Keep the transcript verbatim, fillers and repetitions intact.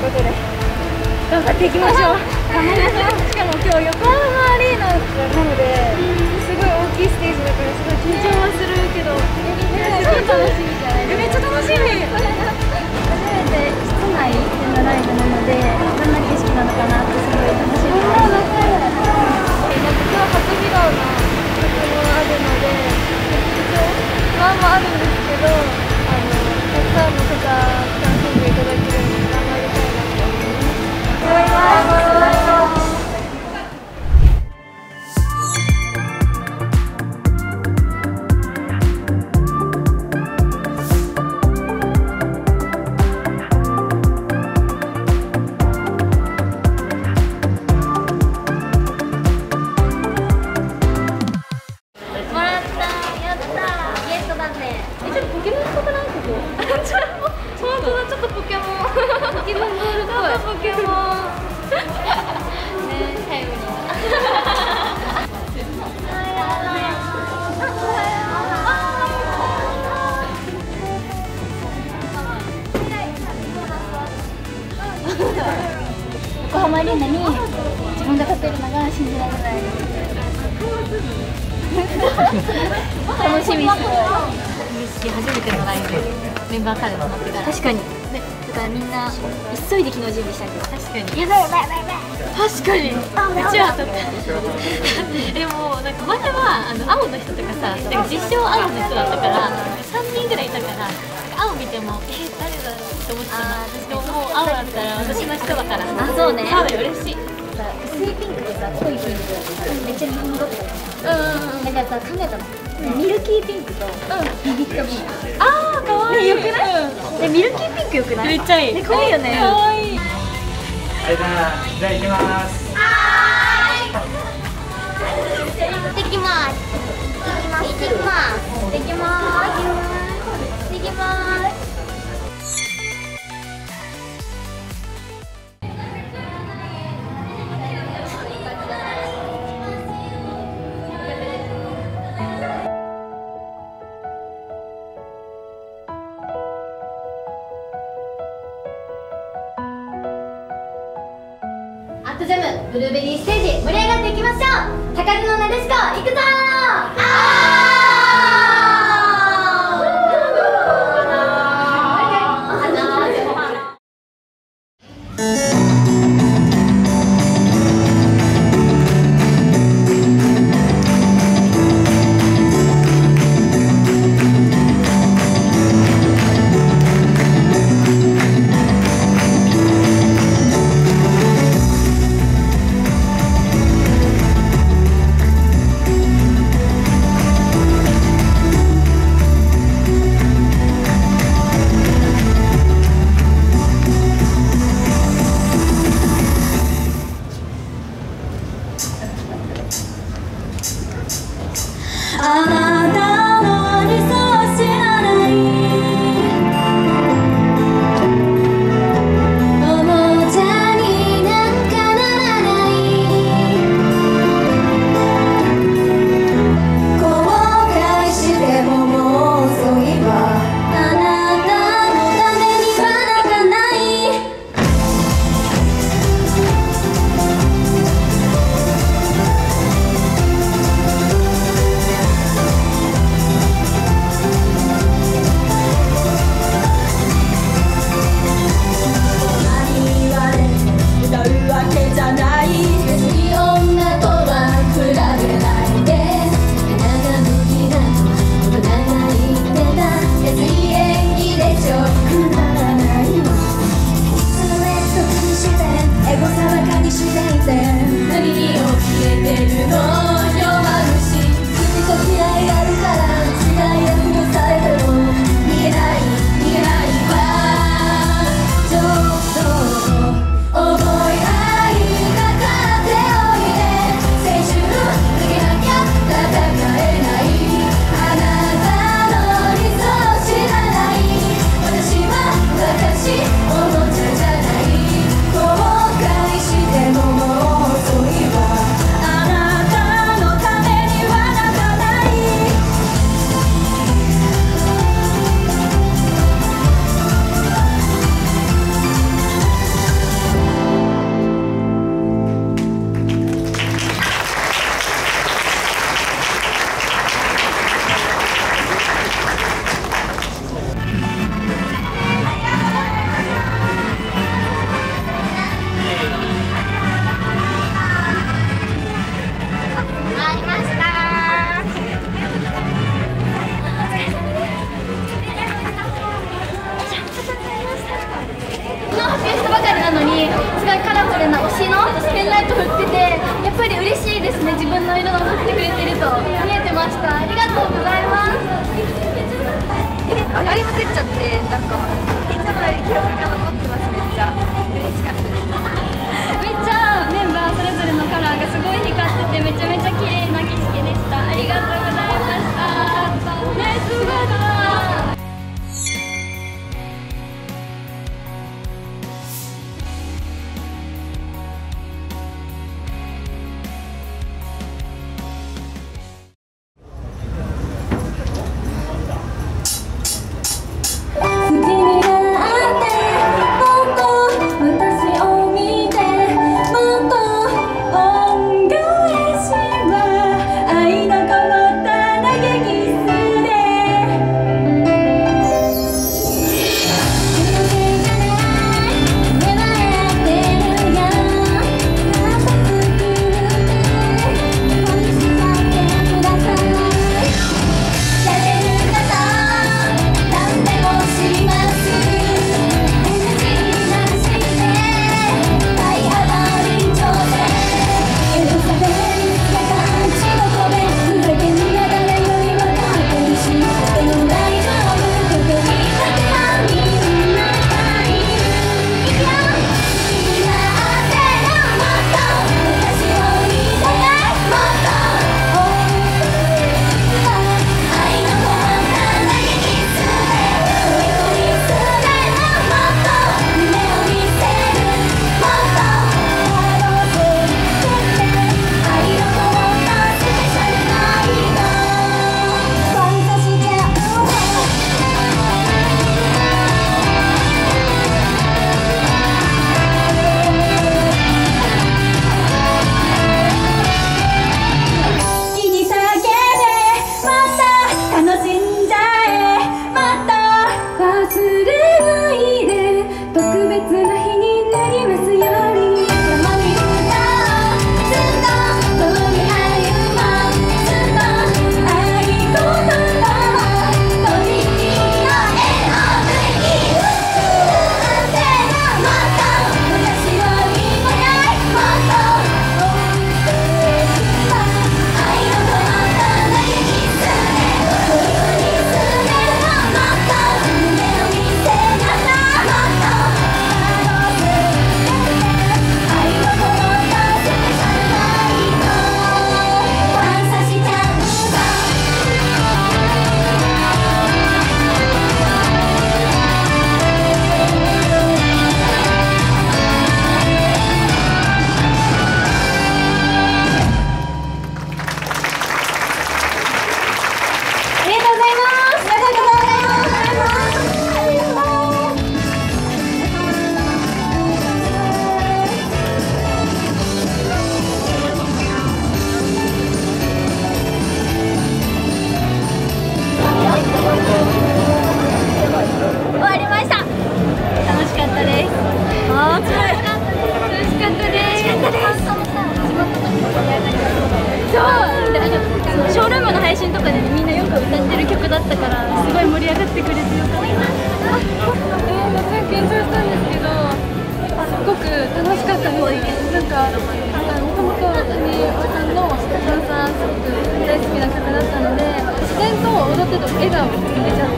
ことで頑張っていきましょう。頑張りましょう。しかも今日横浜アリーナなのですごい大きいステージだからすごい緊張はするけど、すごい楽しみじゃないですか。めっちゃ楽しみ。初めて室内でのライブなのでどんな景色なのかなってすごい楽しみです。なんか今日初披露の曲もあるので緊張不安もあるんですけど、あのたくさんの方楽しんでいただけるように頑張りたいなと思います。頑張ります。横浜アリーナに自分が立てるのが信じられない。楽しみです。嬉しい。初めてのライブメンバーカード持ってから。確かに。ね、だからみんな急いで昨日準備したけど。確かに。やばいやばいやばいやばい。確かに。うちはとか。でもなんか前はあの青の人とかさ、なんか実証青の人だったからさんにんぐらいいたから。青見てもえー、誰だって思ってたの。でももう青だったら私の人だから。あ、そうね。そうだよ、嬉しい。薄いピンクとさ、濃いピンクめっちゃ日本語ってた。うん。だからさ、考えたの。ミルキーピンクとビビットピンク。ああ、可愛い。よくない？でミルキーピンクよくない？めっちゃいい。ね、可愛いよね。可愛い。はい、じゃあ、じゃあ行きます。はーい。行ってきます。行ってきます。行ってきます。行きます。アットジャムブルーベリーステージ盛り上がっていきましょう。タカルのなでしこ行くぞー。あーました。ありがとうございます。 上がりまくっちゃって、なんかいつもより記録が残ってます。めっちゃ嬉しかったです。 めっちゃメンバーそれぞれのカラーがすごい光ってて、めちゃめちゃ綺麗な景色でした。ありがとうございました。ね、すごいな。 笑顔が出ちゃっ